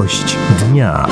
Gość dnia.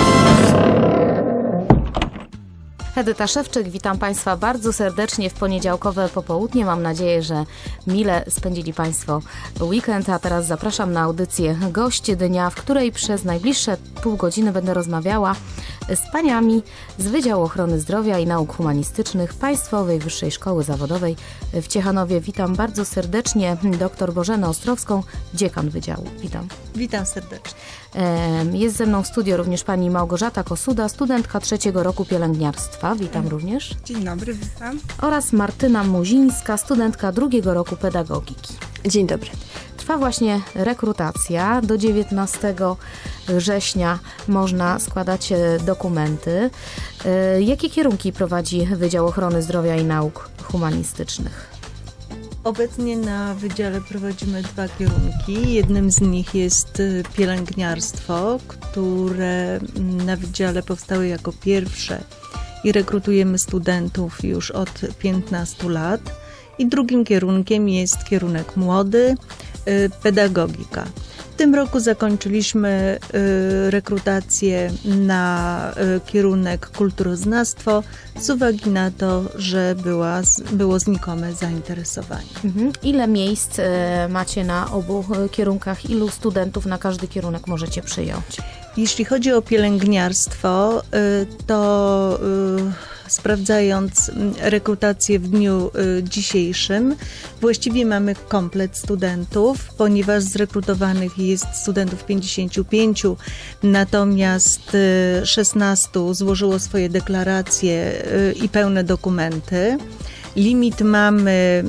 Edyta Szewczyk, witam Państwa bardzo serdecznie w poniedziałkowe popołudnie. Mam nadzieję, że mile spędzili Państwo weekend, a teraz zapraszam na audycję Gość Dnia, w której przez najbliższe pół godziny będę rozmawiała z paniami z Wydziału Ochrony Zdrowia i Nauk Humanistycznych Państwowej Wyższej Szkoły Zawodowej w Ciechanowie. Witam bardzo serdecznie dr Bożenę Ostrowską, dziekan Wydziału. Witam. Witam serdecznie. Jest ze mną w studio również pani Małgorzata Kosuda, studentka 3. roku pielęgniarstwa. Witam również. Dzień dobry, witam. Oraz Martyna Muzińska, studentka 2. roku pedagogiki. Dzień dobry. Trwa właśnie rekrutacja. Do 19 września można składać dokumenty. Jakie kierunki prowadzi Wydział Ochrony Zdrowia i Nauk Humanistycznych? Obecnie na wydziale prowadzimy 2 kierunki. Jednym z nich jest pielęgniarstwo, które na wydziale powstało jako pierwsze i rekrutujemy studentów już od 15 lat. I drugim kierunkiem jest kierunek młody, pedagogika. W tym roku zakończyliśmy rekrutację na kierunek kulturoznawstwo z uwagi na to, że było znikome zainteresowanie. Ile miejsc macie na obu kierunkach? Ilu studentów na każdy kierunek możecie przyjąć? Jeśli chodzi o pielęgniarstwo, to sprawdzając rekrutację w dniu dzisiejszym, właściwie mamy komplet studentów, ponieważ zrekrutowanych jest studentów 55, natomiast 16 złożyło swoje deklaracje i pełne dokumenty. Limit mamy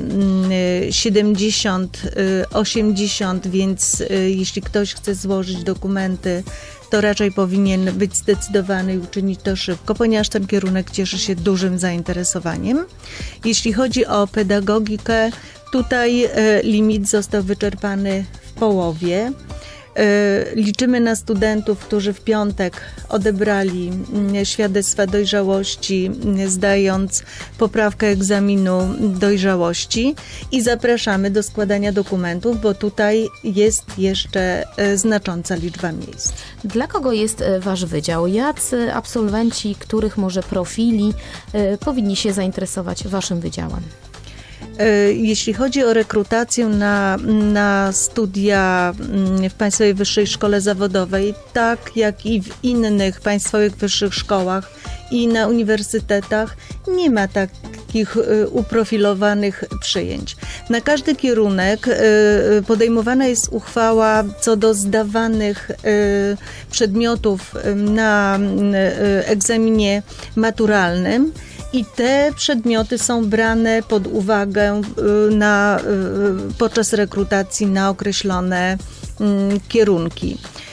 70, 80, więc jeśli ktoś chce złożyć dokumenty, to raczej powinien być zdecydowany i uczynić to szybko, ponieważ ten kierunek cieszy się dużym zainteresowaniem. Jeśli chodzi o pedagogikę, tutaj limit został wyczerpany w połowie. Liczymy na studentów, którzy w piątek odebrali świadectwa dojrzałości, zdając poprawkę egzaminu dojrzałości i zapraszamy do składania dokumentów, bo tutaj jest jeszcze znacząca liczba miejsc. Dla kogo jest Wasz wydział? Jacy absolwenci, których może profili powinni się zainteresować Waszym wydziałem? Jeśli chodzi o rekrutację na studia w Państwowej Wyższej Szkole Zawodowej, tak jak i w innych państwowych wyższych szkołach i na uniwersytetach, nie ma takich uprofilowanych przyjęć. Na każdy kierunek podejmowana jest uchwała co do zdawanych przedmiotów na egzaminie maturalnym. I te przedmioty są brane pod uwagę podczas rekrutacji na określone kierunki.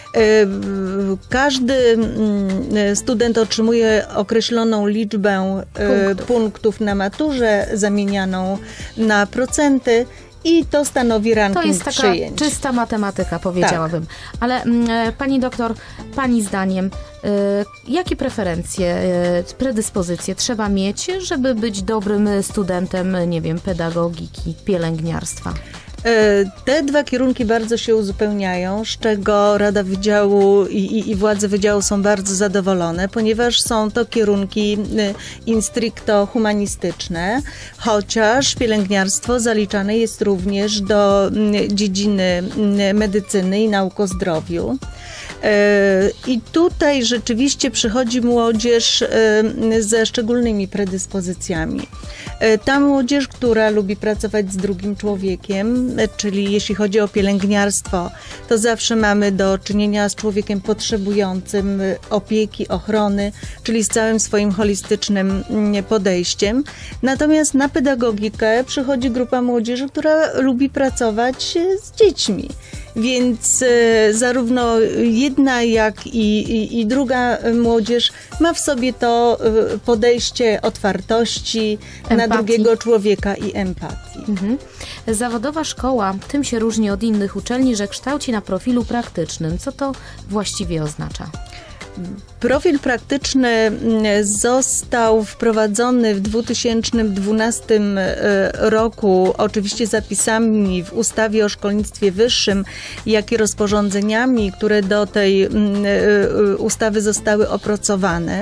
Każdy student otrzymuje określoną liczbę punktów na maturze, zamienianą na procenty. I to stanowi ranking przyjęć. To jest taka przyjęć. Czysta matematyka, powiedziałabym. Tak. Ale pani doktor, pani zdaniem, jakie preferencje, predyspozycje trzeba mieć, żeby być dobrym studentem, nie wiem, pedagogiki, pielęgniarstwa? Te 2 kierunki bardzo się uzupełniają, z czego Rada Wydziału i władze Wydziału są bardzo zadowolone, ponieważ są to kierunki in stricto humanistyczne, chociaż pielęgniarstwo zaliczane jest również do dziedziny medycyny i nauk o zdrowiu. I tutaj rzeczywiście przychodzi młodzież ze szczególnymi predyspozycjami. Ta młodzież, która lubi pracować z drugim człowiekiem, czyli jeśli chodzi o pielęgniarstwo, to zawsze mamy do czynienia z człowiekiem potrzebującym opieki, ochrony, czyli z całym swoim holistycznym podejściem. Natomiast na pedagogikę przychodzi grupa młodzieży, która lubi pracować z dziećmi. Więc zarówno jedna, jak i druga młodzież ma w sobie to podejście otwartości na drugiego człowieka i empatii. Zawodowa szkoła tym się różni od innych uczelni, że kształci na profilu praktycznym. Co to właściwie oznacza? Profil praktyczny został wprowadzony w 2012 roku, oczywiście zapisami w ustawie o szkolnictwie wyższym, jak i rozporządzeniami, które do tej ustawy zostały opracowane.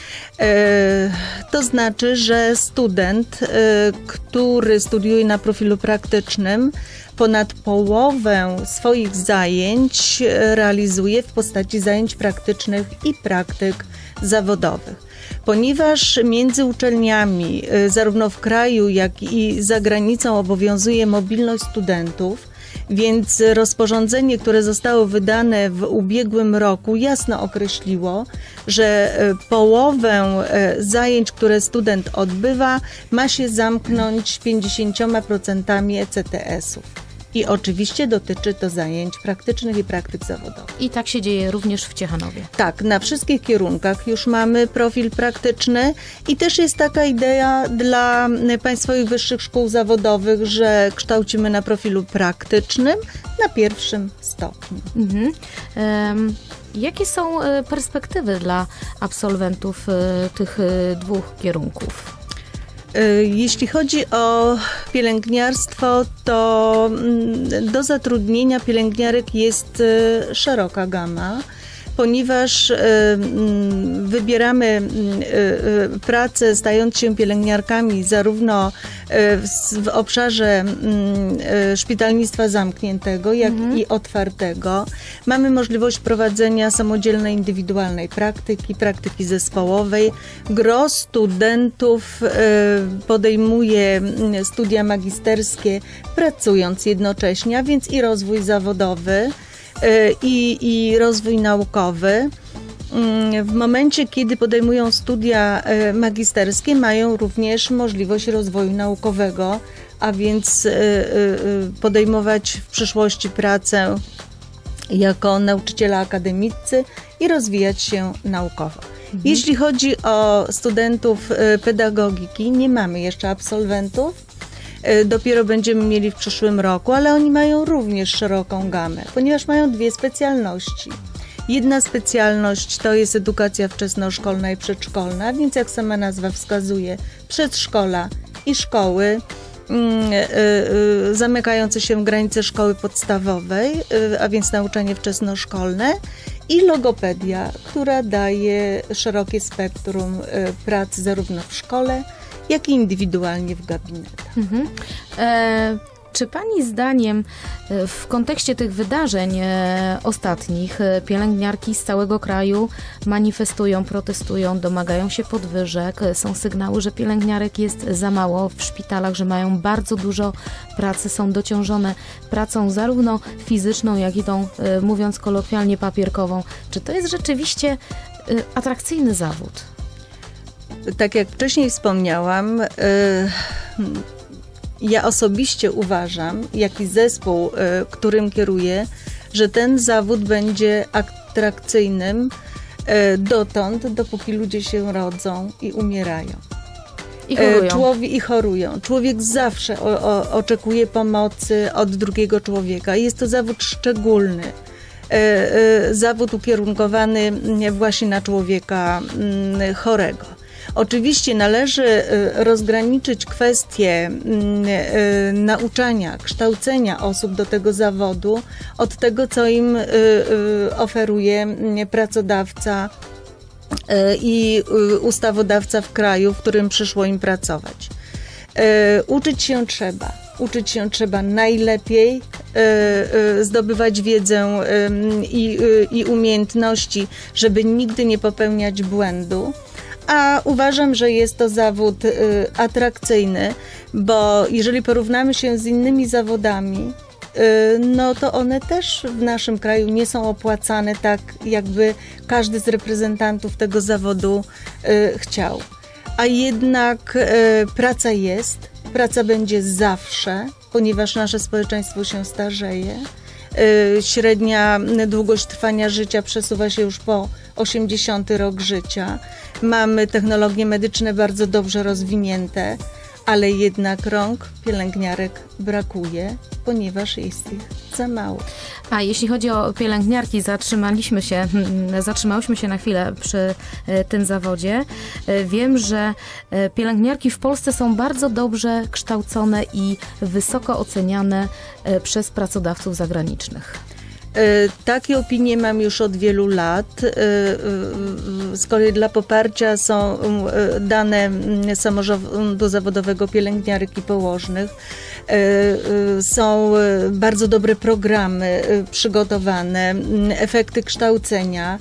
To znaczy, że student, który studiuje na profilu praktycznym, ponad połowę swoich zajęć realizuje w postaci zajęć praktycznych i praktyk zawodowych. Ponieważ między uczelniami, zarówno w kraju, jak i za granicą, obowiązuje mobilność studentów, więc rozporządzenie, które zostało wydane w ubiegłym roku, jasno określiło, że połowę zajęć, które student odbywa, ma się zamknąć 50% ECTS-ów. I oczywiście dotyczy to zajęć praktycznych i praktyk zawodowych. I tak się dzieje również w Ciechanowie. Tak, na wszystkich kierunkach już mamy profil praktyczny i też jest taka idea dla Państwowych Wyższych Szkół Zawodowych, że kształcimy na profilu praktycznym na pierwszym stopniu. Jakie są perspektywy dla absolwentów tych dwóch kierunków? Jeśli chodzi o pielęgniarstwo, to do zatrudnienia pielęgniarek jest szeroka gama, ponieważ wybieramy pracę stając się pielęgniarkami zarówno w obszarze szpitalnictwa zamkniętego, jak i otwartego. Mamy możliwość prowadzenia samodzielnej, indywidualnej praktyki zespołowej. Gros studentów podejmuje studia magisterskie, pracując jednocześnie, a więc i rozwój zawodowy, i rozwój naukowy. W momencie, kiedy podejmują studia magisterskie, mają również możliwość rozwoju naukowego, a więc podejmować w przyszłości pracę jako nauczyciele akademicy i rozwijać się naukowo. Jeśli chodzi o studentów pedagogiki, nie mamy jeszcze absolwentów. Dopiero będziemy mieli w przyszłym roku, ale oni mają również szeroką gamę, ponieważ mają dwie specjalności. Jedna specjalność to jest edukacja wczesnoszkolna i przedszkolna, więc jak sama nazwa wskazuje, przedszkola i szkoły zamykające się w granice szkoły podstawowej, a więc nauczanie wczesnoszkolne, i logopedia, która daje szerokie spektrum pracy zarówno w szkole, jak i indywidualnie w gabinetach. Czy Pani zdaniem w kontekście tych wydarzeń ostatnich pielęgniarki z całego kraju manifestują, protestują, domagają się podwyżek? Są sygnały, że pielęgniarek jest za mało w szpitalach, że mają bardzo dużo pracy, są dociążone pracą zarówno fizyczną, jak i tą, mówiąc kolokwialnie, papierkową. Czy to jest rzeczywiście atrakcyjny zawód? Tak jak wcześniej wspomniałam, ja osobiście uważam, jak i zespół, którym kieruję, że ten zawód będzie atrakcyjnym dotąd, dopóki ludzie się rodzą i umierają. I chorują. Człowiek zawsze oczekuje pomocy od drugiego człowieka. Jest to zawód szczególny. Zawód ukierunkowany właśnie na człowieka chorego. Oczywiście należy rozgraniczyć kwestię nauczania, kształcenia osób do tego zawodu od tego, co im oferuje pracodawca i ustawodawca w kraju, w którym przyszło im pracować. Uczyć się trzeba najlepiej, zdobywać wiedzę i umiejętności, żeby nigdy nie popełniać błędu. A uważam, że jest to zawód atrakcyjny, bo jeżeli porównamy się z innymi zawodami, no to one też w naszym kraju nie są opłacane tak, jakby każdy z reprezentantów tego zawodu chciał. A jednak praca będzie zawsze, ponieważ nasze społeczeństwo się starzeje. Średnia długość trwania życia przesuwa się już po 80 rok życia. Mamy technologie medyczne bardzo dobrze rozwinięte, ale jednak rąk pielęgniarek brakuje, ponieważ jest ich za mało. A jeśli chodzi o pielęgniarki, zatrzymałyśmy się na chwilę przy tym zawodzie. Wiem, że pielęgniarki w Polsce są bardzo dobrze kształcone i wysoko oceniane przez pracodawców zagranicznych. Takie opinie mam już od wielu lat. Z kolei dla poparcia są dane samorządu zawodowego pielęgniarek i położnych. Są bardzo dobre programy przygotowane, efekty kształcenia.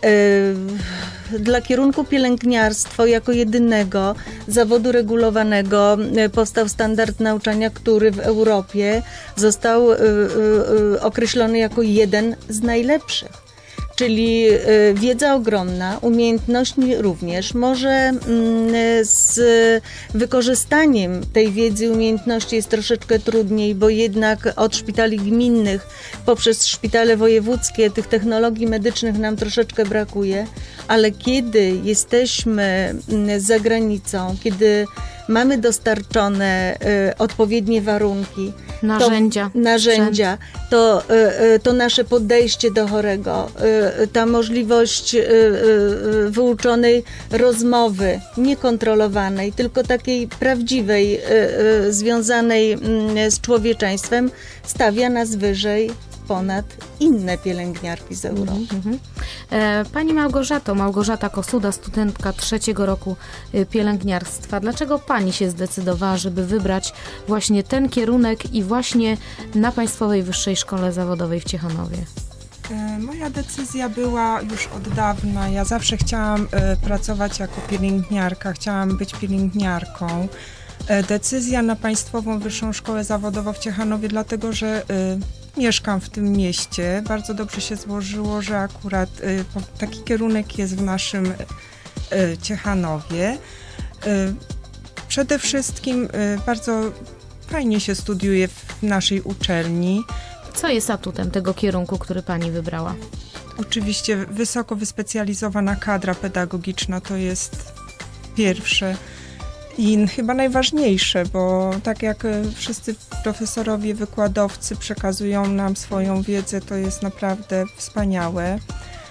Dla kierunku pielęgniarstwo jako jedynego zawodu regulowanego powstał standard nauczania, który w Europie został określony jako jeden z najlepszych. Czyli wiedza ogromna, umiejętności również. Może z wykorzystaniem tej wiedzy i umiejętności jest troszeczkę trudniej, bo jednak od szpitali gminnych poprzez szpitale wojewódzkie tych technologii medycznych nam troszeczkę brakuje, ale kiedy jesteśmy za granicą, kiedy mamy dostarczone odpowiednie warunki, narzędzia, to nasze podejście do chorego, ta możliwość wyuczonej rozmowy, niekontrolowanej, tylko takiej prawdziwej, związanej z człowieczeństwem, stawia nas wyżej ponad inne pielęgniarki z Europy. Pani Małgorzata Kosuda, studentka 3. roku pielęgniarstwa. Dlaczego pani się zdecydowała, żeby wybrać właśnie ten kierunek i właśnie na Państwowej Wyższej Szkole Zawodowej w Ciechanowie? Moja decyzja była już od dawna. Ja zawsze chciałam pracować jako pielęgniarka, chciałam być pielęgniarką. Decyzja na Państwową Wyższą Szkołę Zawodową w Ciechanowie, dlatego że mieszkam w tym mieście. Bardzo dobrze się złożyło, że akurat taki kierunek jest w naszym Ciechanowie. Przede wszystkim bardzo fajnie się studiuje w naszej uczelni. Co jest atutem tego kierunku, który pani wybrała? Oczywiście wysoko wyspecjalizowana kadra pedagogiczna to jest pierwsze i chyba najważniejsze, bo tak jak wszyscy profesorowie, wykładowcy przekazują nam swoją wiedzę, to jest naprawdę wspaniałe.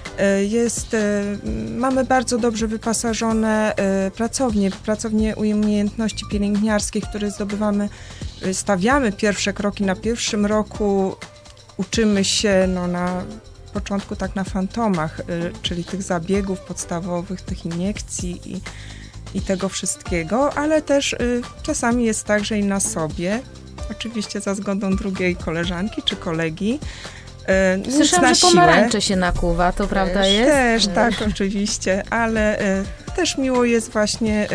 Mamy bardzo dobrze wyposażone pracownie umiejętności pielęgniarskich, które stawiamy pierwsze kroki na pierwszym roku. Uczymy się na początku tak na fantomach, czyli tych zabiegów podstawowych, tych iniekcji i tego wszystkiego, ale też czasami jest tak, że i na sobie, oczywiście za zgodą drugiej koleżanki czy kolegi. Słyszałam, że pomarańcze się nakuwa, to prawda jest? Też, tak, oczywiście, ale też miło jest właśnie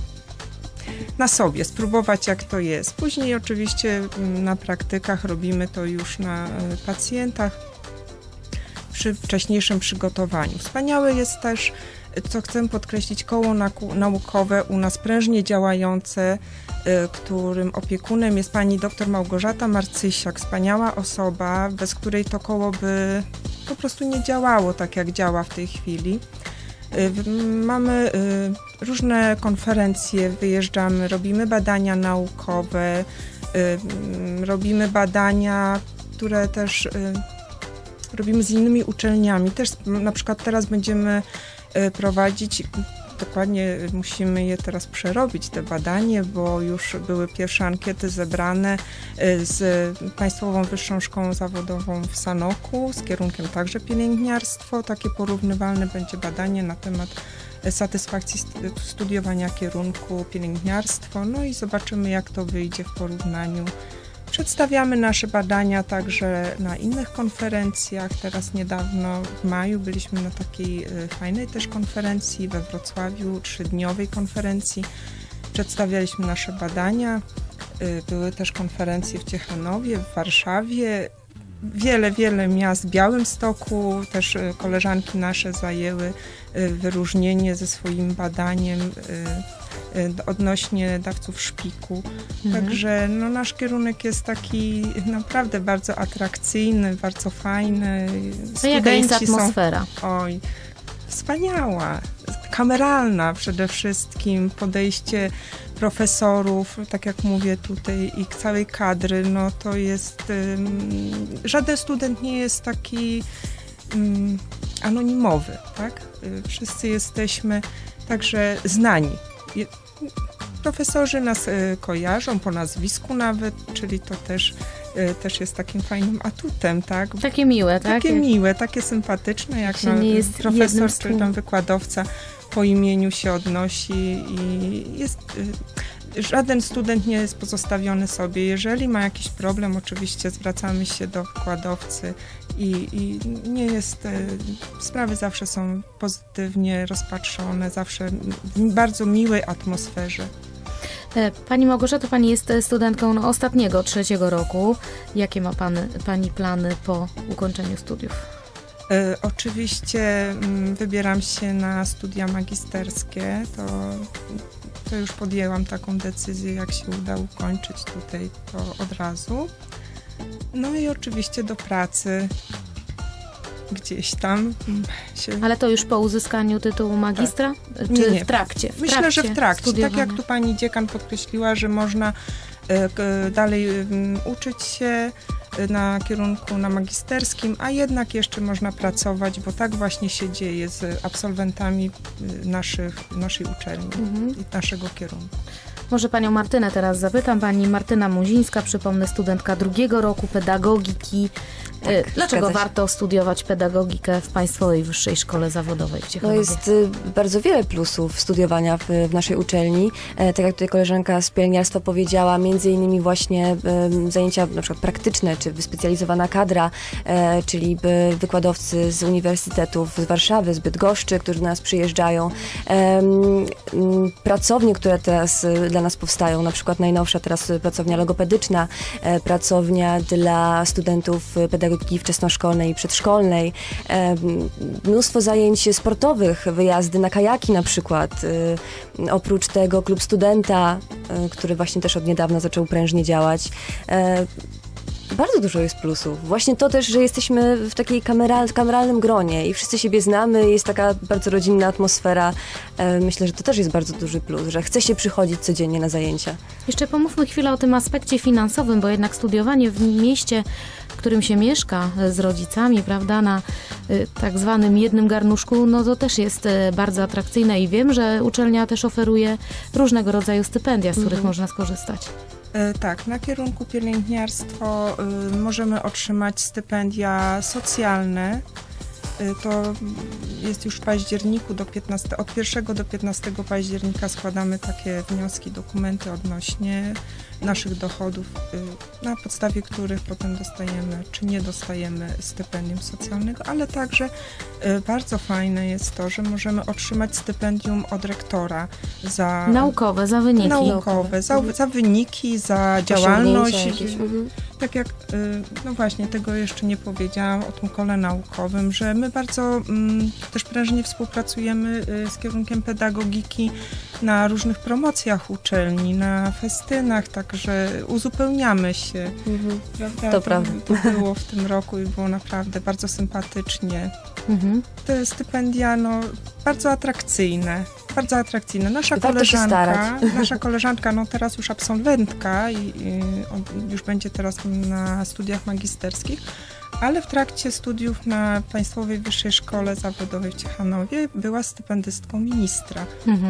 na sobie spróbować, jak to jest. Później oczywiście na praktykach robimy to już na pacjentach przy wcześniejszym przygotowaniu. Wspaniałe jest też, co chcę podkreślić, koło naukowe u nas prężnie działające, którym opiekunem jest pani dr Małgorzata Marcysiak, wspaniała osoba, bez której to koło by po prostu nie działało tak, jak działa w tej chwili. Mamy różne konferencje, wyjeżdżamy, robimy badania naukowe, robimy badania, które też robimy z innymi uczelniami. Też na przykład teraz będziemy prowadzić, dokładnie musimy je teraz przerobić, te badanie, bo już były pierwsze ankiety zebrane z Państwową Wyższą Szkołą Zawodową w Sanoku, z kierunkiem także pielęgniarstwo. Takie porównywalne będzie badanie na temat satysfakcji studiowania kierunku pielęgniarstwo. No i zobaczymy, jak to wyjdzie w porównaniu. Przedstawiamy nasze badania także na innych konferencjach. Teraz niedawno w maju byliśmy na takiej fajnej też konferencji we Wrocławiu, 3-dniowej konferencji. Przedstawialiśmy nasze badania. Były też konferencje w Ciechanowie, w Warszawie. Wiele miast, w Białymstoku też koleżanki nasze zajęły wyróżnienie ze swoim badaniem odnośnie dawców szpiku. Także nasz kierunek jest taki naprawdę bardzo atrakcyjny, bardzo fajny. A jaka jest atmosfera? Oj, wspaniała. kameralna przede wszystkim, podejście profesorów, tak jak mówię tutaj, i całej kadry, no to jest, żaden student nie jest taki anonimowy, tak? Wszyscy jesteśmy także znani. Profesorzy nas kojarzą po nazwisku nawet, czyli to też jest takim fajnym atutem, tak? Takie miłe, tak? Takie miłe, takie sympatyczne, jak nie jest profesor czy tam wykładowca po imieniu się odnosi i jest... Żaden student nie jest pozostawiony sobie. Jeżeli ma jakiś problem, oczywiście zwracamy się do wykładowcy i nie jest... Sprawy zawsze są pozytywnie rozpatrzone, zawsze w bardzo miłej atmosferze. Pani Małgorzato, pani jest studentką ostatniego, 3. roku. Jakie ma pani plany po ukończeniu studiów? Oczywiście wybieram się na studia magisterskie. To już podjęłam taką decyzję, jak się uda ukończyć tutaj, to od razu. No i oczywiście do pracy gdzieś tam się... Ale to już po uzyskaniu tytułu magistra? Tak. Czy nie. w trakcie? Myślę, że w trakcie. Studiowania. Tak jak tu pani dziekan podkreśliła, że można dalej uczyć się na kierunku na magisterskim, a jednak jeszcze można pracować, bo tak właśnie się dzieje z absolwentami naszej uczelni i naszego kierunku. Może panią Martynę teraz zapytam. Pani Martyna Muzińska, przypomnę, studentka 2. roku pedagogiki. Tak, Dlaczego warto studiować pedagogikę w Państwowej Wyższej Szkole Zawodowej w Ciechanowie? Jest bardzo wiele plusów studiowania w naszej uczelni. Tak jak tutaj koleżanka z pielęgniarstwa powiedziała, między innymi właśnie zajęcia na przykład praktyczne, czy wyspecjalizowana kadra, czyli wykładowcy z uniwersytetów z Warszawy, z Bydgoszczy, którzy do nas przyjeżdżają. Pracownie, które teraz dla nas powstają, na przykład najnowsza teraz pracownia logopedyczna, pracownia dla studentów pedagogiki wczesnoszkolnej i przedszkolnej, mnóstwo zajęć sportowych, wyjazdy na kajaki na przykład. Oprócz tego klub studenta, który właśnie też od niedawna zaczął prężnie działać. Bardzo dużo jest plusów. Właśnie to też, że jesteśmy w takiej kameralnym gronie i wszyscy siebie znamy, jest taka bardzo rodzinna atmosfera. Myślę, że to też jest bardzo duży plus, że chce się przychodzić codziennie na zajęcia. Jeszcze pomówmy chwilę o tym aspekcie finansowym, bo jednak studiowanie w mieście, w którym się mieszka z rodzicami, prawda, na tak zwanym jednym garnuszku, no to też jest bardzo atrakcyjne i wiem, że uczelnia też oferuje różnego rodzaju stypendia, z których można skorzystać. Tak, na kierunku pielęgniarstwo możemy otrzymać stypendia socjalne. To jest już w październiku od 1 do 15 października składamy takie wnioski, dokumenty odnośnie naszych dochodów, na podstawie których potem dostajemy, czy nie dostajemy stypendium socjalnego, ale także bardzo fajne jest to, że możemy otrzymać stypendium od rektora za... Naukowe, za wyniki. Naukowe, za wyniki, za działalność. Tak jak, no właśnie, tego jeszcze nie powiedziałam o tym kole naukowym, że my bardzo też prężnie współpracujemy z kierunkiem pedagogiki na różnych promocjach uczelni, na festynach, także uzupełniamy się. Prawda? To prawda. To było w tym roku i było naprawdę bardzo sympatycznie. Te stypendia, no, bardzo atrakcyjne. Bardzo atrakcyjne. Nasza koleżanka, no teraz już absolwentka i już będzie teraz na studiach magisterskich, ale w trakcie studiów na Państwowej Wyższej Szkole Zawodowej w Ciechanowie była stypendystką ministra.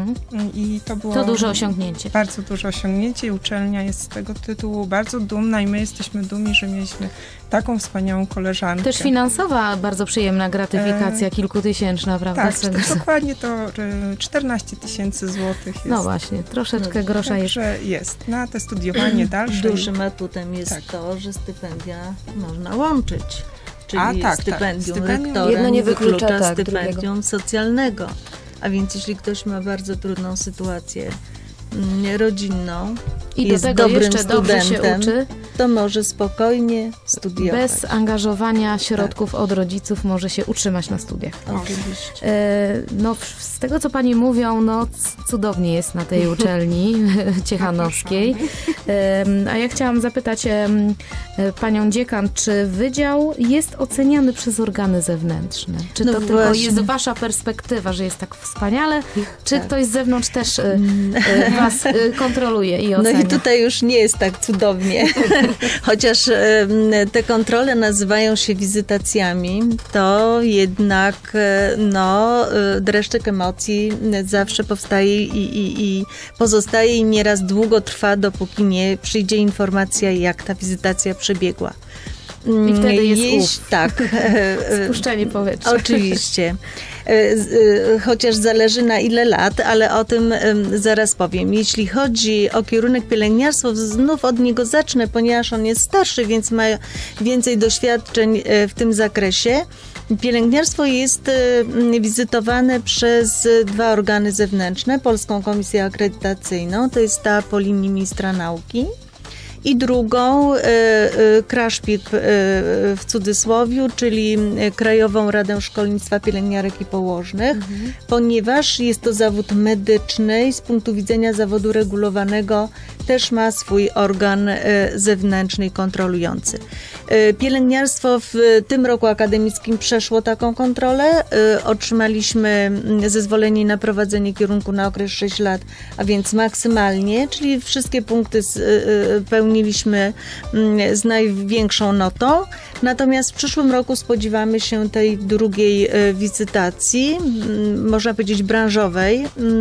I to było duże osiągnięcie. Bardzo duże osiągnięcie i uczelnia jest z tego tytułu bardzo dumna i my jesteśmy dumni, że mieliśmy taką wspaniałą koleżankę. Też finansowa, bardzo przyjemna gratyfikacja, kilkutysięczna, prawda? Tak, dokładnie to 14 000 złotych jest. No właśnie, troszeczkę grosza jest. Także jest. Na te studiowanie dalsze. Dużym atutem jest to, że stypendia można łączyć. Czyli stypendium rektora jedno nie wyklucza tak, stypendium drugiego. socjalnego. A więc jeśli ktoś ma bardzo trudną sytuację rodzinną i jest do tego dobrym jeszcze dobrze się studentem, uczy, to może spokojnie studiować. Bez angażowania środków od rodziców może się utrzymać na studiach. Oczywiście. No, z tego, co pani mówią, no cudownie jest na tej uczelni ciechanowskiej. A ja chciałam zapytać panią dziekan, czy wydział jest oceniany przez organy zewnętrzne? Czy to tylko jest wasza perspektywa, że jest tak wspaniale, czy ktoś z zewnątrz też was kontroluje i ocenia? No i tutaj już nie jest tak cudownie. Chociaż te kontrole nazywają się wizytacjami, to jednak dreszczyk emocji zawsze powstaje i pozostaje i nieraz długo trwa, dopóki nie przyjdzie informacja, jak ta wizytacja przebiegła. I wtedy jest tak. Spuszczenie powietrza. Oczywiście. Chociaż zależy na ile lat, ale o tym zaraz powiem. Jeśli chodzi o kierunek pielęgniarstwo, znów od niego zacznę, ponieważ on jest starszy, więc ma więcej doświadczeń w tym zakresie. Pielęgniarstwo jest wizytowane przez 2 organy zewnętrzne. Polską Komisję Akredytacyjną, to jest ta po linii ministra nauki. I drugą, KRASZPIP w cudzysłowiu, czyli Krajową Radę Szkolnictwa Pielęgniarek i Położnych, ponieważ jest to zawód medyczny i z punktu widzenia zawodu regulowanego też ma swój organ zewnętrzny i kontrolujący. Pielęgniarstwo w tym roku akademickim przeszło taką kontrolę. Otrzymaliśmy zezwolenie na prowadzenie kierunku na okres 6 lat, a więc maksymalnie, czyli wszystkie punkty pełniliśmy z największą notą. Natomiast w przyszłym roku spodziewamy się tej drugiej wizytacji, można powiedzieć branżowej.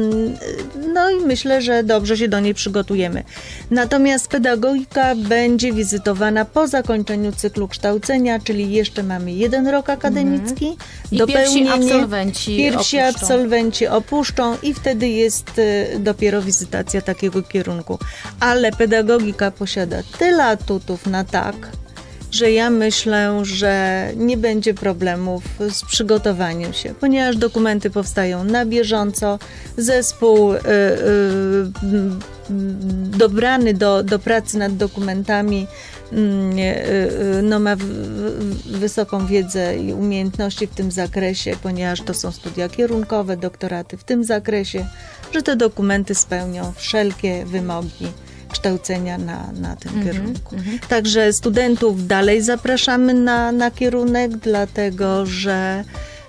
No i myślę, że dobrze się do niej przygotujemy. Natomiast pedagogika będzie wizytowana po zakończeniu cyklu kształcenia, czyli jeszcze mamy 1 rok akademicki. I pierwsi absolwenci opuszczą i wtedy jest dopiero wizytacja takiego kierunku. Ale pedagogika posiada tyle atutów na tak, że ja myślę, że nie będzie problemów z przygotowaniem się, ponieważ dokumenty powstają na bieżąco, zespół dobrany do pracy nad dokumentami ma wysoką wiedzę i umiejętności w tym zakresie, ponieważ to są studia kierunkowe, doktoraty w tym zakresie, że te dokumenty spełnią wszelkie wymogi kształcenia na tym kierunku. Także studentów dalej zapraszamy na kierunek, dlatego że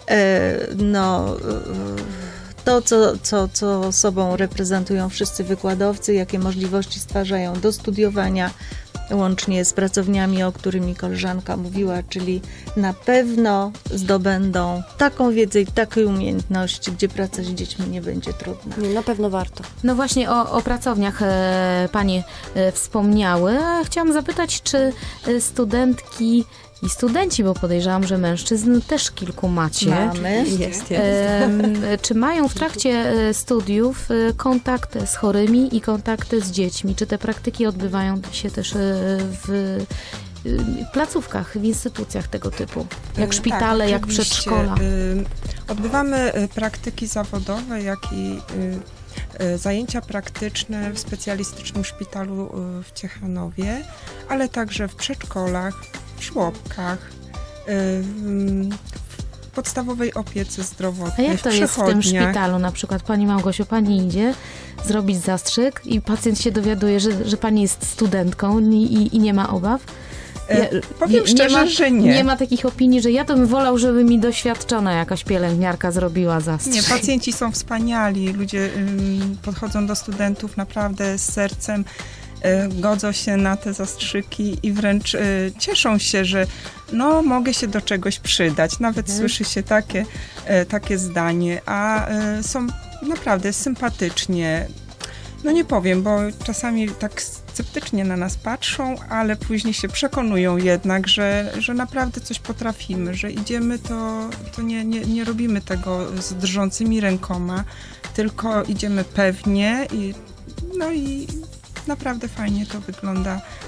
to, co sobą reprezentują wszyscy wykładowcy, jakie możliwości stwarzają do studiowania, łącznie z pracowniami, o którymi koleżanka mówiła, czyli na pewno zdobędą taką wiedzę i takie umiejętności, gdzie praca z dziećmi nie będzie trudna. Nie, na pewno warto. No właśnie o pracowniach panie wspomniały. Chciałam zapytać, czy studentki i studenci, bo podejrzewam, że mężczyzn też kilku macie. Mamy. Jest. Czy mają w trakcie studiów kontakt z chorymi i kontakt z dziećmi? Czy te praktyki odbywają się też w placówkach, w instytucjach tego typu? Jak szpitale, tak, jak przedszkola? Odbywamy praktyki zawodowe, jak i zajęcia praktyczne w specjalistycznym szpitalu w Ciechanowie, ale także w przedszkolach, w żłobkach, w podstawowej opiece zdrowotnej, A jak to jest w tym szpitalu? Na przykład pani Małgosiu, pani idzie zrobić zastrzyk i pacjent się dowiaduje, że pani jest studentką i nie ma obaw? Powiem szczerze, że nie. Nie ma takich opinii, że ja to bym wolał, żeby mi doświadczona jakaś pielęgniarka zrobiła zastrzyk. Nie, pacjenci są wspaniali. Ludzie podchodzą do studentów naprawdę z sercem, godzą się na te zastrzyki i wręcz cieszą się, że mogę się do czegoś przydać. Nawet słyszy się takie zdanie, a są naprawdę sympatycznie. Nie powiem, bo czasami tak sceptycznie na nas patrzą, ale później się przekonują jednak, że naprawdę coś potrafimy, że idziemy, to nie robimy tego z drżącymi rękoma, tylko idziemy pewnie i naprawdę fajnie to wygląda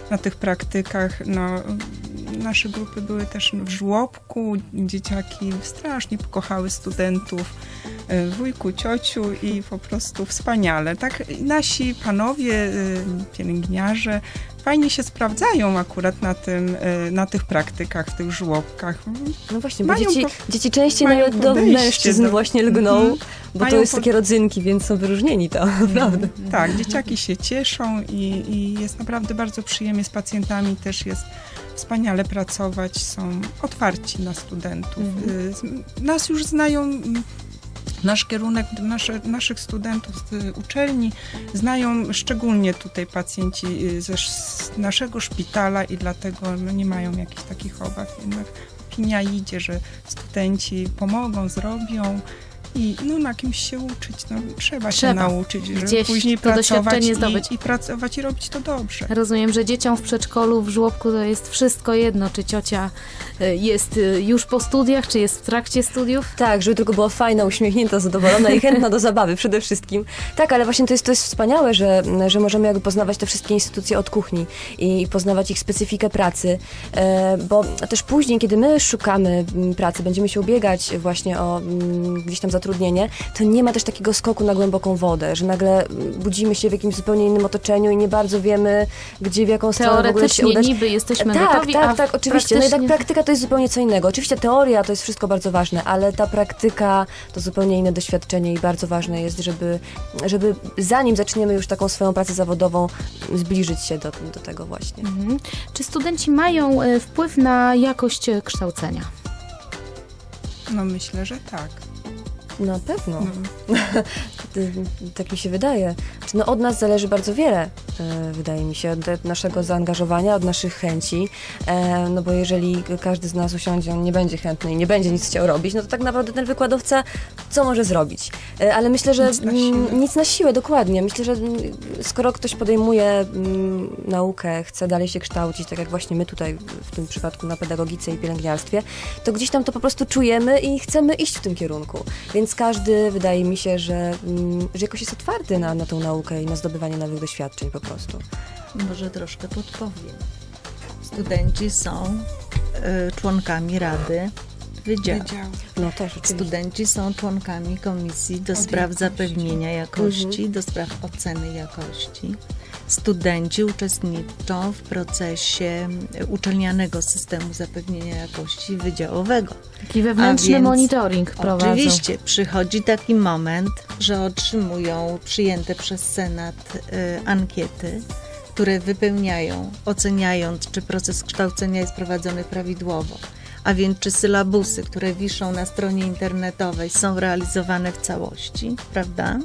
na tych praktykach. No, nasze grupy były też w żłobku, dzieciaki strasznie pokochały studentów, wujku, ciociu i po prostu wspaniale. Tak, nasi panowie, pielęgniarze fajnie się sprawdzają akurat na tych praktykach, w tych żłobkach. No właśnie, bo dzieci częściej nawet do mężczyzn właśnie lgną, bo to jest takie rodzynki, więc są wyróżnieni to, prawda? Tak, dzieciaki się cieszą i jest naprawdę bardzo przyjemnie z pacjentami, też jest wspaniale pracować, są otwarci na studentów. Nas już znają, nasz kierunek, naszych studentów z uczelni znają szczególnie tutaj pacjenci z naszego szpitala i dlatego nie mają jakichś takich obaw. Jednak opinia idzie, że studenci pomogą, zrobią. I na kimś się uczyć, trzeba się nauczyć, żeby później pracować i pracować i robić to dobrze. Rozumiem, że dzieciom w przedszkolu, w żłobku to jest wszystko jedno, czy ciocia jest już po studiach, czy jest w trakcie studiów? Tak, żeby tylko była fajna, uśmiechnięta, zadowolona i chętna do zabawy przede wszystkim. Tak, ale właśnie to jest wspaniałe, że możemy jakby poznawać te wszystkie instytucje od kuchni i poznawać ich specyfikę pracy, bo też później, kiedy my szukamy pracy, będziemy się ubiegać właśnie o gdzieś tam zatrudnienie, to nie ma też takiego skoku na głęboką wodę, że nagle budzimy się w jakimś zupełnie innym otoczeniu i nie bardzo wiemy, gdzie, w jaką stronę w ogóle się udać. Teoretycznie niby jesteśmy gotowi, tak, oczywiście. No jednak praktyka to jest zupełnie co innego. Oczywiście teoria to jest wszystko bardzo ważne, ale ta praktyka to zupełnie inne doświadczenie i bardzo ważne jest, żeby zanim zaczniemy już taką swoją pracę zawodową, zbliżyć się do tego właśnie. Czy studenci mają wpływ na jakość kształcenia? No myślę, że tak. Na pewno. Tak mi się wydaje. No, od nas zależy bardzo wiele, wydaje mi się, od naszego zaangażowania, od naszych chęci, no bo jeżeli każdy z nas usiądzie, on nie będzie chętny i nie będzie nic chciał robić, no to tak naprawdę ten wykładowca co może zrobić? Ale myślę, że nic na siłę, dokładnie. Myślę, że skoro ktoś podejmuje naukę, chce dalej się kształcić, tak jak właśnie my tutaj w tym przypadku na pedagogice i pielęgniarstwie, to gdzieś tam to po prostu czujemy i chcemy iść w tym kierunku. Więc każdy, wydaje mi się, że jakoś jest otwarty na tą naukę i na zdobywanie nowych doświadczeń po prostu. Może troszkę podpowiem. Studenci są członkami Rady Wydziału. No też oczywiście. Studenci są członkami Komisji do spraw zapewnienia jakości, do spraw oceny jakości. Studenci uczestniczą w procesie uczelnianego systemu zapewnienia jakości wydziałowego. Taki wewnętrzny monitoring prowadzą. Oczywiście przychodzi taki moment, że otrzymują przyjęte przez Senat ankiety, które wypełniają, oceniając, czy proces kształcenia jest prowadzony prawidłowo. A więc czy sylabusy, które wiszą na stronie internetowej, są realizowane w całości, prawda?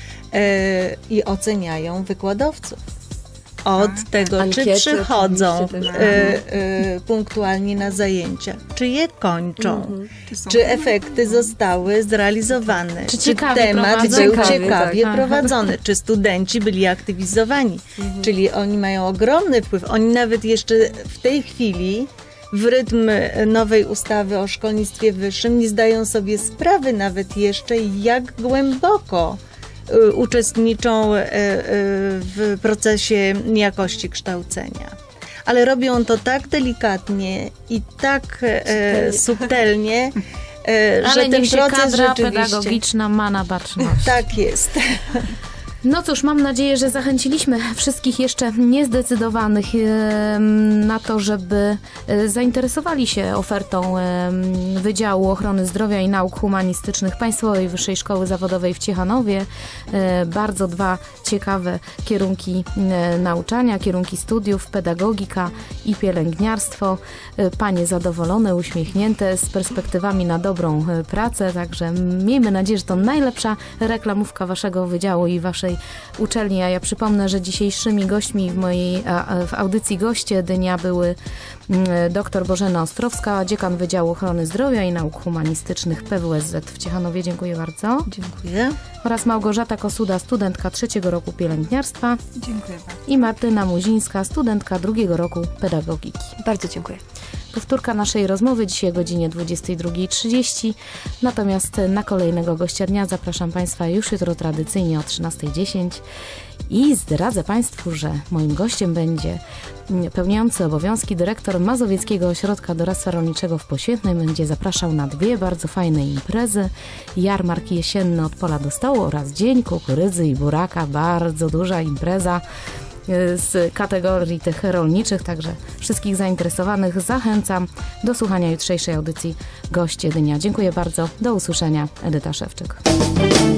I oceniają wykładowców. Od tego, ankiety, czy przychodzą punktualnie na zajęcia, czy je kończą, czy efekty zostały zrealizowane, czy temat był ciekawie prowadzony, czy studenci byli aktywizowani. Czyli oni mają ogromny wpływ. Oni nawet jeszcze w tej chwili w rytm nowej ustawy o szkolnictwie wyższym nie zdają sobie sprawy nawet jeszcze, jak głęboko uczestniczą w procesie jakości kształcenia. Ale robią to tak delikatnie i tak subtelnie, że ten proces kadra rzeczywiście pedagogiczna ma na baczność. Tak jest. No cóż, mam nadzieję, że zachęciliśmy wszystkich jeszcze niezdecydowanych na to, żeby zainteresowali się ofertą Wydziału Ochrony Zdrowia i Nauk Humanistycznych Państwowej Wyższej Szkoły Zawodowej w Ciechanowie. Bardzo dwa ciekawe kierunki nauczania, kierunki studiów, pedagogika i pielęgniarstwo. Panie zadowolone, uśmiechnięte, z perspektywami na dobrą pracę, także miejmy nadzieję, że to najlepsza reklamówka waszego wydziału i waszej uczelni. A ja przypomnę, że dzisiejszymi gośćmi w audycji Goście Dnia były dr Bożena Ostrowska, dziekan Wydziału Ochrony Zdrowia i Nauk Humanistycznych PWSZ w Ciechanowie. Dziękuję bardzo. Dziękuję. Oraz Małgorzata Kosuda, studentka 3. roku pielęgniarstwa. Dziękuję bardzo. I Martyna Muzińska, studentka 2. roku pedagogiki. Bardzo dziękuję. Powtórka naszej rozmowy dzisiaj o godzinie 22:30. Natomiast na kolejnego gościa dnia zapraszam Państwa już jutro tradycyjnie o 13:10. I zdradzę Państwu, że moim gościem będzie pełniący obowiązki dyrektor Mazowieckiego Ośrodka Doradztwa Rolniczego w Poświętnej. Będzie zapraszał na 2 bardzo fajne imprezy. Jarmark jesienny od pola do stołu oraz Dzień Kukurydzy i Buraka. Bardzo duża impreza z kategorii tych rolniczych, także wszystkich zainteresowanych zachęcam do słuchania jutrzejszej audycji Goście Dnia. Dziękuję bardzo, do usłyszenia. Edyta Szewczyk.